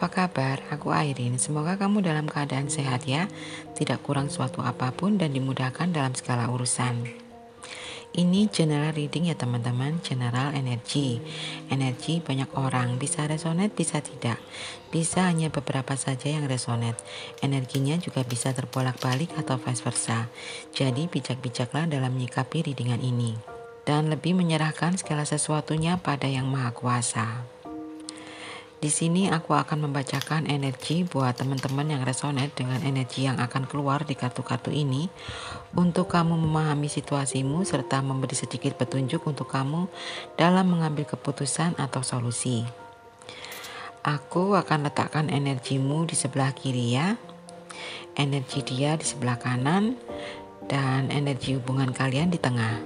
apa kabar? Aku Airin. Semoga kamu dalam keadaan sehat ya, tidak kurang suatu apapun dan dimudahkan dalam segala urusan. Ini general reading ya teman-teman, general energy. Energi banyak orang, bisa resonate, bisa tidak. Bisa hanya beberapa saja yang resonate. Energinya juga bisa terbolak-balik atau vice versa. Jadi bijak-bijaklah dalam menyikapi readingan ini. Dan lebih menyerahkan segala sesuatunya pada Yang Maha Kuasa. Di sini aku akan membacakan energi buat teman-teman yang resonate dengan energi yang akan keluar di kartu-kartu ini untuk kamu memahami situasimu serta memberi sedikit petunjuk untuk kamu dalam mengambil keputusan atau solusi. Aku akan letakkan energimu di sebelah kiri ya, energi dia di sebelah kanan, dan energi hubungan kalian di tengah.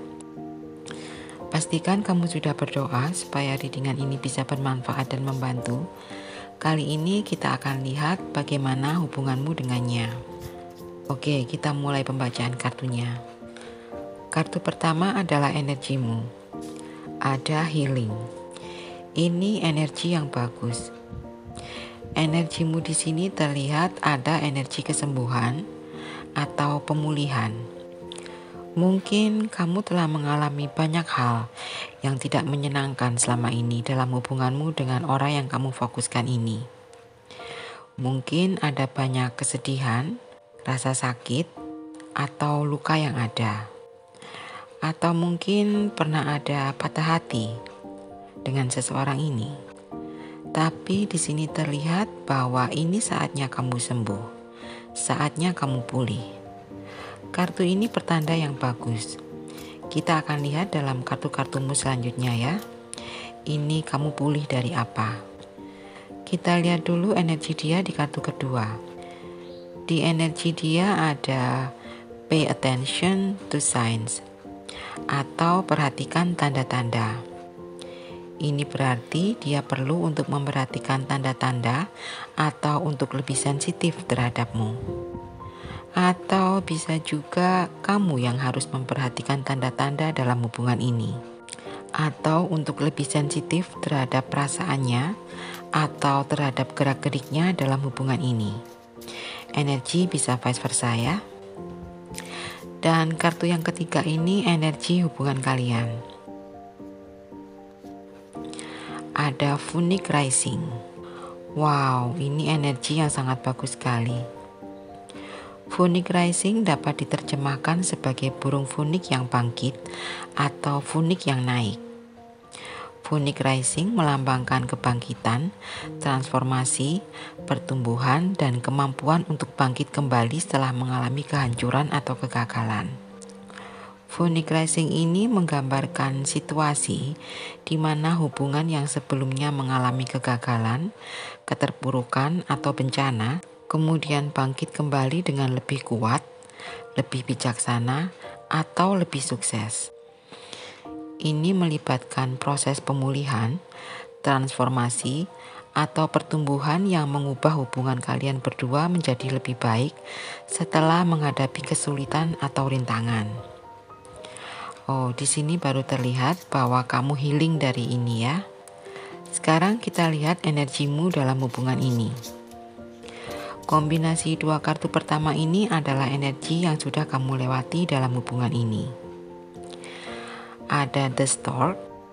Pastikan kamu sudah berdoa supaya readingan ini bisa bermanfaat dan membantu. Kali ini kita akan lihat bagaimana hubunganmu dengannya. Oke, kita mulai pembacaan kartunya. Kartu pertama adalah energimu. Ada healing. Ini energi yang bagus. Energimu di sini terlihat ada energi kesembuhan atau pemulihan. Mungkin kamu telah mengalami banyak hal yang tidak menyenangkan selama ini dalam hubunganmu dengan orang yang kamu fokuskan ini. Mungkin ada banyak kesedihan, rasa sakit, atau luka yang ada. Atau mungkin pernah ada patah hati dengan seseorang ini. Tapi di sini terlihat bahwa ini saatnya kamu sembuh, saatnya kamu pulih. Kartu ini pertanda yang bagus. Kita akan lihat dalam kartu-kartumu selanjutnya ya. Ini kamu pulih dari apa? Kita lihat dulu energi dia di kartu kedua. Di energi dia ada pay attention to signs atau perhatikan tanda-tanda. Ini berarti dia perlu untuk memperhatikan tanda-tanda atau untuk lebih sensitif terhadapmu. Atau bisa juga kamu yang harus memperhatikan tanda-tanda dalam hubungan ini. Atau untuk lebih sensitif terhadap perasaannya atau terhadap gerak-geriknya dalam hubungan ini. Energi bisa vice versa ya. Dan kartu yang ketiga ini energi hubungan kalian. Ada Phoenix Rising. Wow, ini energi yang sangat bagus sekali. Phoenix Rising dapat diterjemahkan sebagai burung phoenix yang bangkit atau phoenix yang naik. Phoenix Rising melambangkan kebangkitan, transformasi, pertumbuhan, dan kemampuan untuk bangkit kembali setelah mengalami kehancuran atau kegagalan. Phoenix Rising ini menggambarkan situasi di mana hubungan yang sebelumnya mengalami kegagalan, keterpurukan, atau bencana kemudian bangkit kembali dengan lebih kuat, lebih bijaksana, atau lebih sukses. Ini melibatkan proses pemulihan, transformasi, atau pertumbuhan yang mengubah hubungan kalian berdua menjadi lebih baik setelah menghadapi kesulitan atau rintangan. Oh, di sini baru terlihat bahwa kamu healing dari ini ya. Sekarang kita lihat energimu dalam hubungan ini. Kombinasi dua kartu pertama ini adalah energi yang sudah kamu lewati dalam hubungan ini. Ada The Stork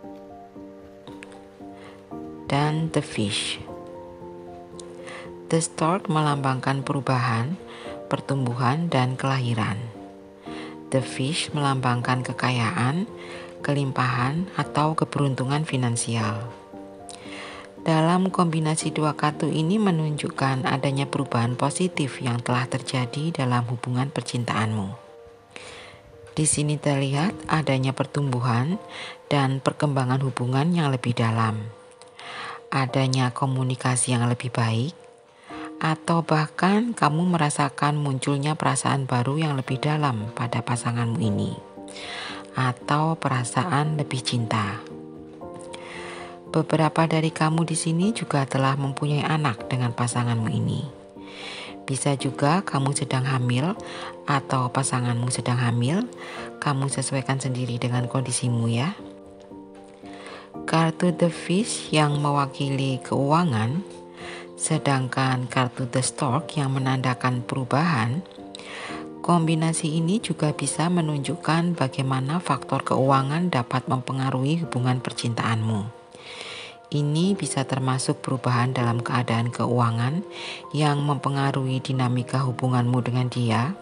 dan The Fish. The Stork melambangkan perubahan, pertumbuhan, dan kelahiran. The Fish melambangkan kekayaan, kelimpahan, atau keberuntungan finansial. Dalam kombinasi dua kartu ini menunjukkan adanya perubahan positif yang telah terjadi dalam hubungan percintaanmu. Di sini terlihat adanya pertumbuhan dan perkembangan hubungan yang lebih dalam. Adanya komunikasi yang lebih baik, atau bahkan kamu merasakan munculnya perasaan baru yang lebih dalam pada pasanganmu ini, atau perasaan lebih cinta. Beberapa dari kamu di sini juga telah mempunyai anak dengan pasanganmu ini. Bisa juga kamu sedang hamil atau pasanganmu sedang hamil. Kamu sesuaikan sendiri dengan kondisimu ya. Kartu The Fish yang mewakili keuangan Sedangkan kartu The Stork yang menandakan perubahan, kombinasi ini juga bisa menunjukkan bagaimana faktor keuangan dapat mempengaruhi hubungan percintaanmu. Ini bisa termasuk perubahan dalam keadaan keuangan yang mempengaruhi dinamika hubunganmu dengan dia,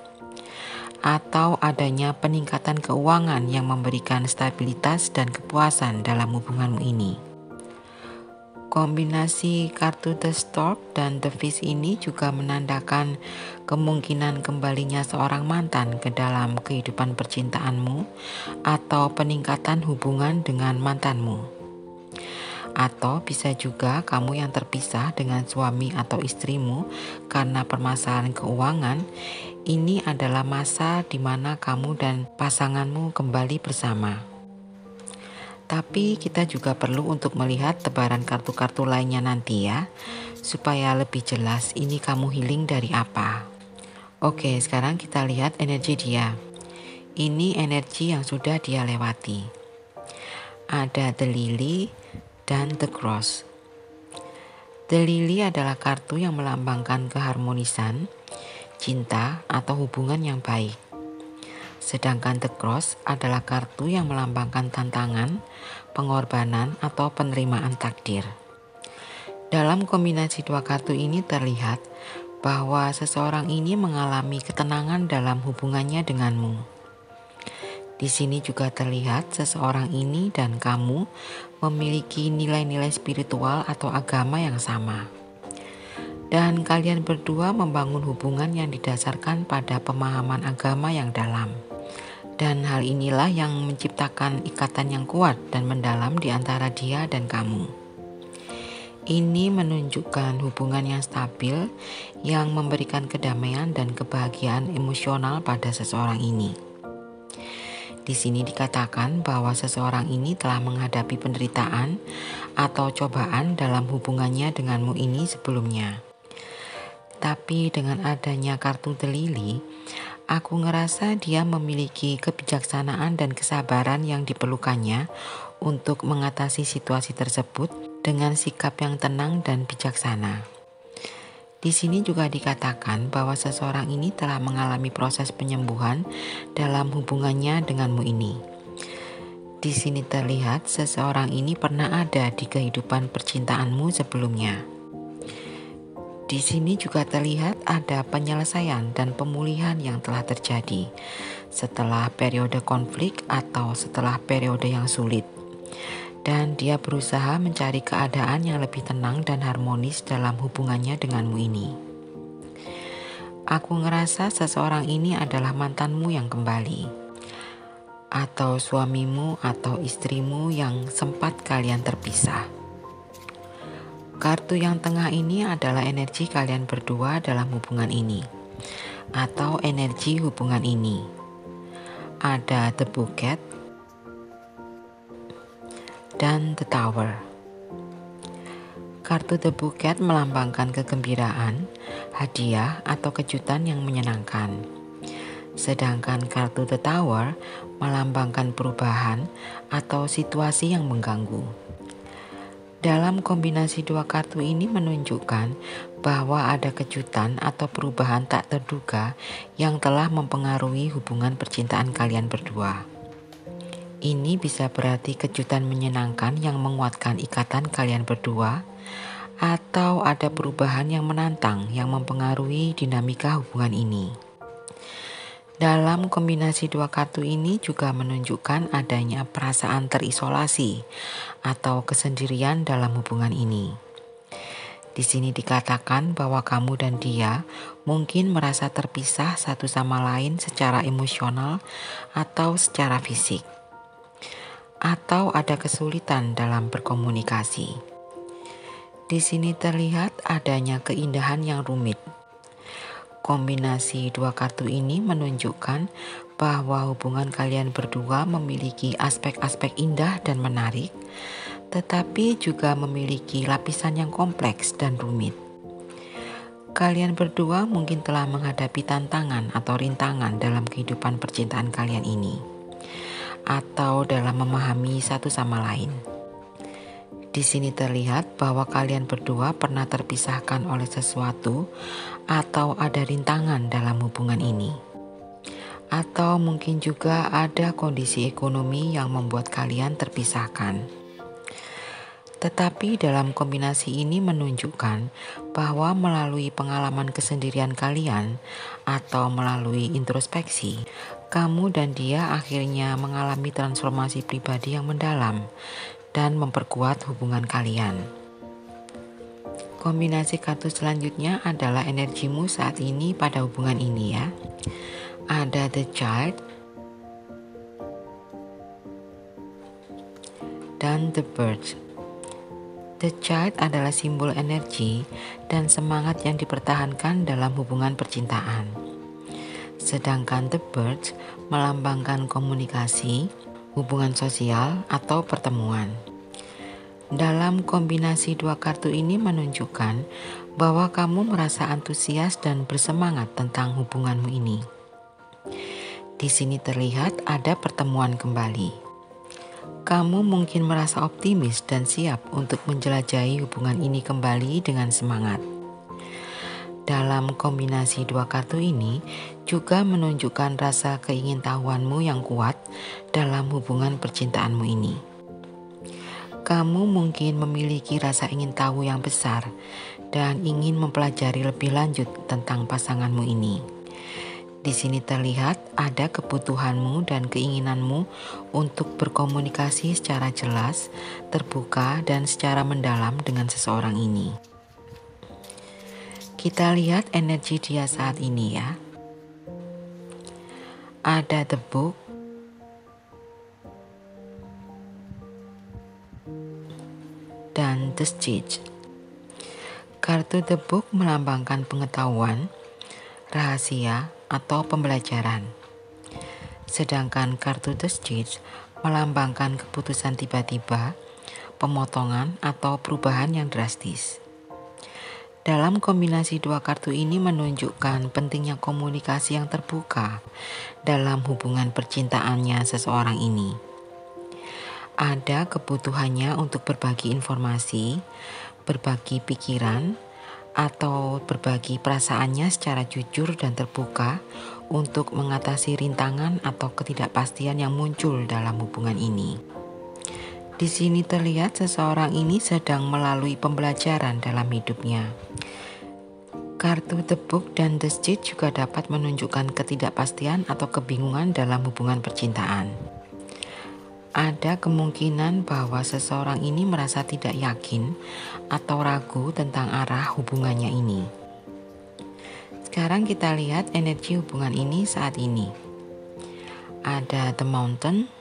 atau adanya peningkatan keuangan yang memberikan stabilitas dan kepuasan dalam hubunganmu ini. Kombinasi kartu The Stork dan The Fish ini juga menandakan kemungkinan kembalinya seorang mantan ke dalam kehidupan percintaanmu atau peningkatan hubungan dengan mantanmu. Atau bisa juga kamu yang terpisah dengan suami atau istrimu karena permasalahan keuangan. Ini adalah masa di mana kamu dan pasanganmu kembali bersama. Tapi kita juga perlu untuk melihat tebaran kartu-kartu lainnya nanti ya, supaya lebih jelas ini kamu healing dari apa. Oke, sekarang kita lihat energi dia. Ini energi yang sudah dia lewati. Ada The Lily dan The Cross. The Lily adalah kartu yang melambangkan keharmonisan, cinta, atau hubungan yang baik. Sedangkan The Cross adalah kartu yang melambangkan tantangan, pengorbanan, atau penerimaan takdir. Dalam kombinasi dua kartu ini terlihat bahwa seseorang ini mengalami ketenangan dalam hubungannya denganmu. Di sini juga terlihat seseorang ini dan kamu memiliki nilai-nilai spiritual atau agama yang sama. Dan kalian berdua membangun hubungan yang didasarkan pada pemahaman agama yang dalam. Dan hal inilah yang menciptakan ikatan yang kuat dan mendalam di antara dia dan kamu. Ini menunjukkan hubungan yang stabil yang memberikan kedamaian dan kebahagiaan emosional pada seseorang ini. Di sini dikatakan bahwa seseorang ini telah menghadapi penderitaan atau cobaan dalam hubungannya denganmu ini sebelumnya. Tapi dengan adanya kartu The Lily, aku ngerasa dia memiliki kebijaksanaan dan kesabaran yang diperlukannya untuk mengatasi situasi tersebut dengan sikap yang tenang dan bijaksana. Di sini juga dikatakan bahwa seseorang ini telah mengalami proses penyembuhan dalam hubungannya denganmu ini. Di sini terlihat seseorang ini pernah ada di kehidupan percintaanmu sebelumnya. Di sini juga terlihat ada penyelesaian dan pemulihan yang telah terjadi setelah periode konflik atau setelah periode yang sulit. Dan dia berusaha mencari keadaan yang lebih tenang dan harmonis dalam hubungannya denganmu ini. Aku ngerasa seseorang ini adalah mantanmu yang kembali, atau suamimu atau istrimu yang sempat kalian terpisah. Kartu yang tengah ini adalah energi kalian berdua dalam hubungan ini, atau energi hubungan ini. Ada The Bouquet dan The Tower. Kartu The Bouquet melambangkan kegembiraan, hadiah, atau kejutan yang menyenangkan. Sedangkan kartu The Tower melambangkan perubahan atau situasi yang mengganggu. Dalam kombinasi dua kartu ini menunjukkan bahwa ada kejutan atau perubahan tak terduga yang telah mempengaruhi hubungan percintaan kalian berdua. Ini bisa berarti kejutan menyenangkan yang menguatkan ikatan kalian berdua, atau ada perubahan yang menantang yang mempengaruhi dinamika hubungan ini. Dalam kombinasi dua kartu ini juga menunjukkan adanya perasaan terisolasi atau kesendirian dalam hubungan ini. Di sini dikatakan bahwa kamu dan dia mungkin merasa terpisah satu sama lain secara emosional atau secara fisik. Atau ada kesulitan dalam berkomunikasi. Di sini terlihat adanya keindahan yang rumit. Kombinasi dua kartu ini menunjukkan bahwa hubungan kalian berdua memiliki aspek-aspek indah dan menarik, tetapi juga memiliki lapisan yang kompleks dan rumit. Kalian berdua mungkin telah menghadapi tantangan atau rintangan dalam kehidupan percintaan kalian ini, atau dalam memahami satu sama lain. Di sini terlihat bahwa kalian berdua pernah terpisahkan oleh sesuatu atau ada rintangan dalam hubungan ini. Atau mungkin juga ada kondisi ekonomi yang membuat kalian terpisahkan. Tetapi dalam kombinasi ini menunjukkan bahwa melalui pengalaman kesendirian kalian atau melalui introspeksi, kamu dan dia akhirnya mengalami transformasi pribadi yang mendalam dan memperkuat hubungan kalian. Kombinasi kartu selanjutnya adalah energimu saat ini pada hubungan ini ya. Ada The Child dan The Bird. The Child adalah simbol energi dan semangat yang dipertahankan dalam hubungan percintaan. Sedangkan The Bird melambangkan komunikasi, hubungan sosial, atau pertemuan. Dalam kombinasi dua kartu ini menunjukkan bahwa kamu merasa antusias dan bersemangat tentang hubunganmu ini. Di sini terlihat ada pertemuan kembali. Kamu mungkin merasa optimis dan siap untuk menjelajahi hubungan ini kembali dengan semangat. Dalam kombinasi dua kartu ini juga menunjukkan rasa keingintahuanmu yang kuat dalam hubungan percintaanmu ini. Kamu mungkin memiliki rasa ingin tahu yang besar dan ingin mempelajari lebih lanjut tentang pasanganmu ini. Di sini terlihat ada kebutuhanmu dan keinginanmu untuk berkomunikasi secara jelas, terbuka, dan secara mendalam dengan seseorang ini. Kita lihat energi dia saat ini ya. Ada The Book dan The Stage. Kartu The Book melambangkan pengetahuan, rahasia, atau pembelajaran. Sedangkan kartu The Stage melambangkan keputusan tiba-tiba, pemotongan, atau perubahan yang drastis. Dalam kombinasi dua kartu ini menunjukkan pentingnya komunikasi yang terbuka dalam hubungan percintaannya seseorang ini. Ada kebutuhannya untuk berbagi informasi, berbagi pikiran, atau berbagi perasaannya secara jujur dan terbuka untuk mengatasi rintangan atau ketidakpastian yang muncul dalam hubungan ini. Di sini terlihat seseorang ini sedang melalui pembelajaran dalam hidupnya. Kartu The Book dan The Stage juga dapat menunjukkan ketidakpastian atau kebingungan dalam hubungan percintaan. Ada kemungkinan bahwa seseorang ini merasa tidak yakin atau ragu tentang arah hubungannya ini. Sekarang kita lihat energi hubungan ini saat ini. Ada The Mountain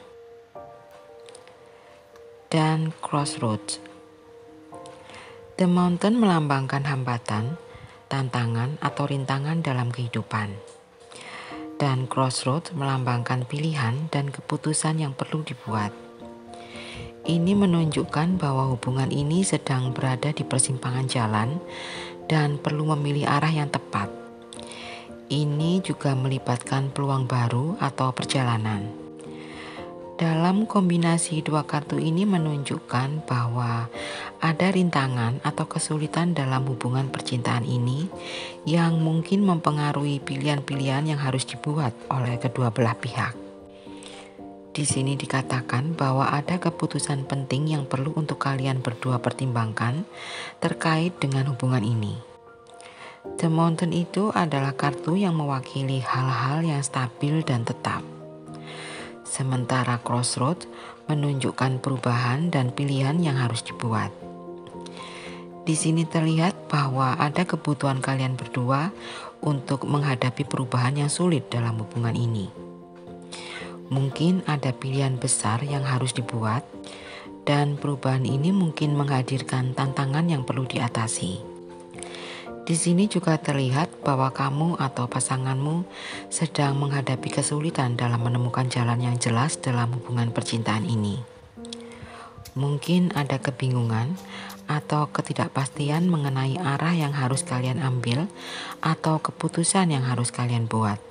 dan Crossroads. The Mountain melambangkan hambatan, tantangan, atau rintangan dalam kehidupan. Dan Crossroads melambangkan pilihan dan keputusan yang perlu dibuat. Ini menunjukkan bahwa hubungan ini sedang berada di persimpangan jalan dan perlu memilih arah yang tepat. Ini juga melibatkan peluang baru atau perjalanan. Dalam kombinasi dua kartu ini menunjukkan bahwa ada rintangan atau kesulitan dalam hubungan percintaan ini yang mungkin mempengaruhi pilihan-pilihan yang harus dibuat oleh kedua belah pihak. Di sini dikatakan bahwa ada keputusan penting yang perlu untuk kalian berdua pertimbangkan terkait dengan hubungan ini. The Mountain itu adalah kartu yang mewakili hal-hal yang stabil dan tetap. Sementara Crossroads menunjukkan perubahan dan pilihan yang harus dibuat. Di sini terlihat bahwa ada kebutuhan kalian berdua untuk menghadapi perubahan yang sulit dalam hubungan ini. Mungkin ada pilihan besar yang harus dibuat, dan perubahan ini mungkin menghadirkan tantangan yang perlu diatasi. Di sini juga terlihat bahwa kamu atau pasanganmu sedang menghadapi kesulitan dalam menemukan jalan yang jelas dalam hubungan percintaan ini. Mungkin ada kebingungan atau ketidakpastian mengenai arah yang harus kalian ambil atau keputusan yang harus kalian buat.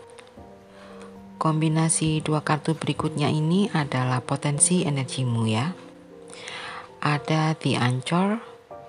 Kombinasi dua kartu berikutnya ini adalah potensi energimu ya. Ada The Anchor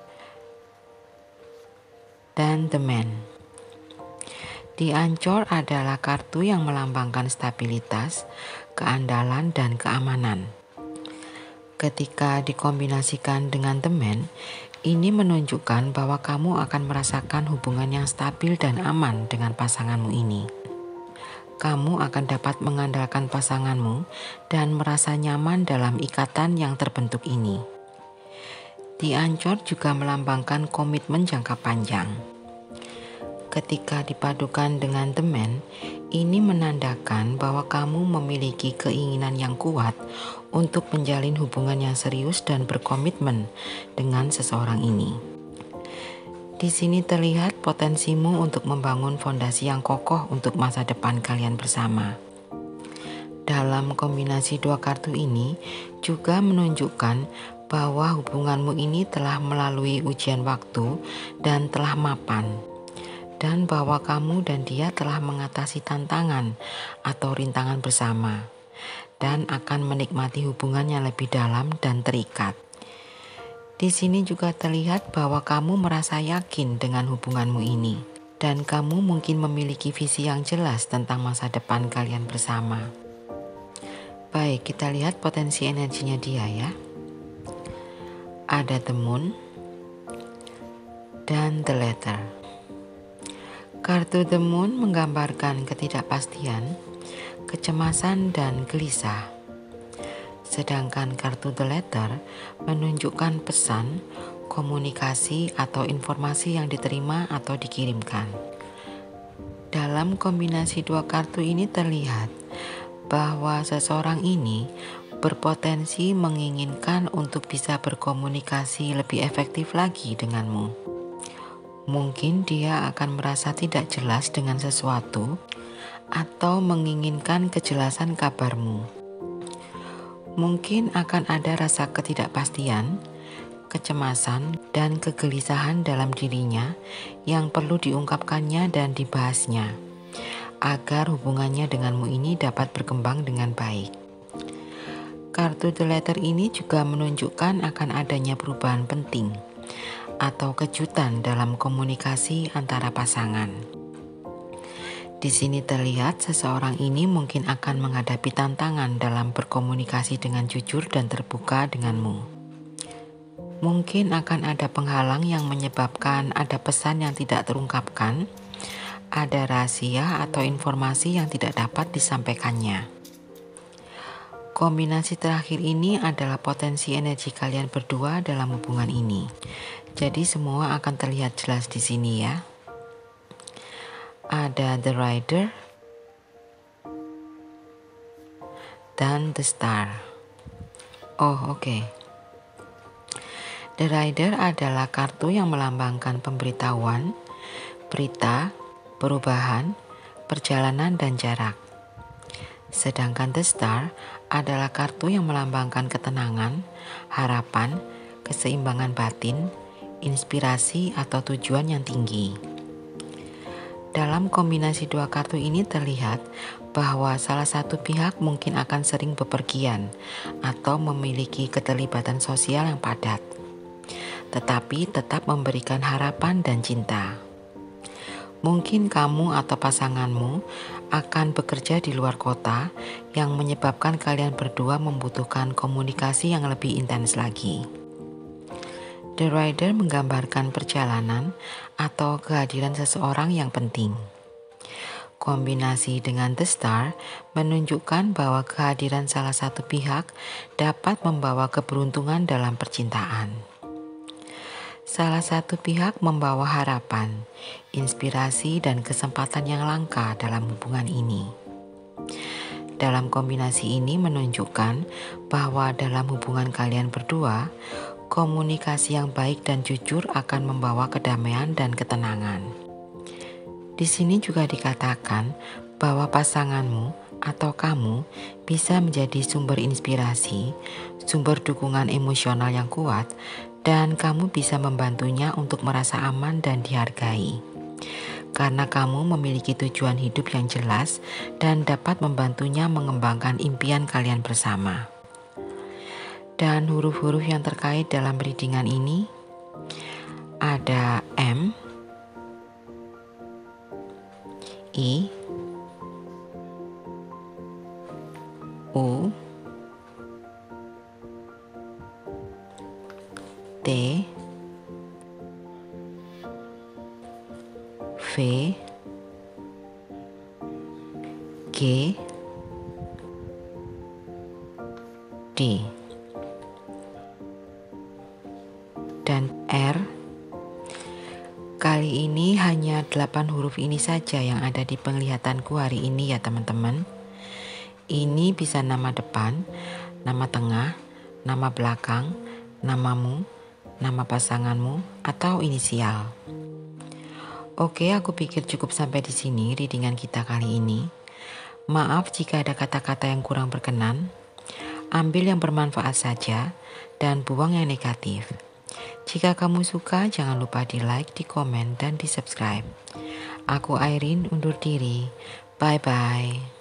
dan The Man. The Anchor adalah kartu yang melambangkan stabilitas, keandalan, dan keamanan. Ketika dikombinasikan dengan The Man, ini menunjukkan bahwa kamu akan merasakan hubungan yang stabil dan aman dengan pasanganmu ini. Kamu akan dapat mengandalkan pasanganmu dan merasa nyaman dalam ikatan yang terbentuk ini. The Anchor juga melambangkan komitmen jangka panjang. Ketika dipadukan dengan The Man, ini menandakan bahwa kamu memiliki keinginan yang kuat untuk menjalin hubungan yang serius dan berkomitmen dengan seseorang ini. Di sini terlihat potensimu untuk membangun fondasi yang kokoh untuk masa depan kalian bersama. Dalam kombinasi dua kartu ini juga menunjukkan bahwa hubunganmu ini telah melalui ujian waktu dan telah mapan, dan bahwa kamu dan dia telah mengatasi tantangan atau rintangan bersama, dan akan menikmati hubungan yang lebih dalam dan terikat. Di sini juga terlihat bahwa kamu merasa yakin dengan hubunganmu ini, dan kamu mungkin memiliki visi yang jelas tentang masa depan kalian bersama. Baik, kita lihat potensi energinya dia ya. Ada The Moon dan The Letter. Kartu The Moon menggambarkan ketidakpastian, kecemasan, dan gelisah. Sedangkan kartu The Letter menunjukkan pesan, komunikasi, atau informasi yang diterima atau dikirimkan. Dalam kombinasi dua kartu ini terlihat bahwa seseorang ini berpotensi menginginkan untuk bisa berkomunikasi lebih efektif lagi denganmu. Mungkin dia akan merasa tidak jelas dengan sesuatu atau menginginkan kejelasan kabarmu. Mungkin akan ada rasa ketidakpastian, kecemasan, dan kegelisahan dalam dirinya yang perlu diungkapkannya dan dibahasnya, agar hubungannya denganmu ini dapat berkembang dengan baik. Kartu The Letter ini juga menunjukkan akan adanya perubahan penting atau kejutan dalam komunikasi antara pasangan. Di sini terlihat seseorang ini mungkin akan menghadapi tantangan dalam berkomunikasi dengan jujur dan terbuka denganmu. Mungkin akan ada penghalang yang menyebabkan ada pesan yang tidak terungkapkan, ada rahasia atau informasi yang tidak dapat disampaikannya. Kombinasi terakhir ini adalah potensi energi kalian berdua dalam hubungan ini. Jadi semua akan terlihat jelas di sini ya. Ada The Rider dan The Star. Oh, oke. The Rider adalah kartu yang melambangkan pemberitahuan, berita, perubahan, perjalanan, dan jarak. Sedangkan The Star adalah kartu yang melambangkan ketenangan, harapan, keseimbangan batin, inspirasi, atau tujuan yang tinggi. Dalam kombinasi dua kartu ini terlihat bahwa salah satu pihak mungkin akan sering bepergian atau memiliki keterlibatan sosial yang padat, tetapi tetap memberikan harapan dan cinta. Mungkin kamu atau pasanganmu akan bekerja di luar kota yang menyebabkan kalian berdua membutuhkan komunikasi yang lebih intens lagi. The Rider menggambarkan perjalanan atau kehadiran seseorang yang penting. Kombinasi dengan The Star menunjukkan bahwa kehadiran salah satu pihak dapat membawa keberuntungan dalam percintaan. Salah satu pihak membawa harapan, inspirasi, dan kesempatan yang langka dalam hubungan ini. Dalam kombinasi ini menunjukkan bahwa dalam hubungan kalian berdua, komunikasi yang baik dan jujur akan membawa kedamaian dan ketenangan. Di sini juga dikatakan bahwa pasanganmu atau kamu bisa menjadi sumber inspirasi, sumber dukungan emosional yang kuat, dan kamu bisa membantunya untuk merasa aman dan dihargai. Karena kamu memiliki tujuan hidup yang jelas dan dapat membantunya mengembangkan impian kalian bersama. Dan huruf-huruf yang terkait dalam readingan ini ada M, I, U, T, V, G, D, dan R. Kali ini hanya 8 huruf ini saja yang ada di penglihatanku hari ini ya teman-teman. Ini bisa nama depan, nama tengah, nama belakang, namamu, nama pasanganmu, atau inisial. Oke, aku pikir cukup sampai di sini readingan kita kali ini. Maaf jika ada kata-kata yang kurang berkenan. Ambil yang bermanfaat saja dan buang yang negatif. Jika kamu suka, jangan lupa di like, di komen, dan di subscribe. Aku Airin undur diri. Bye-bye.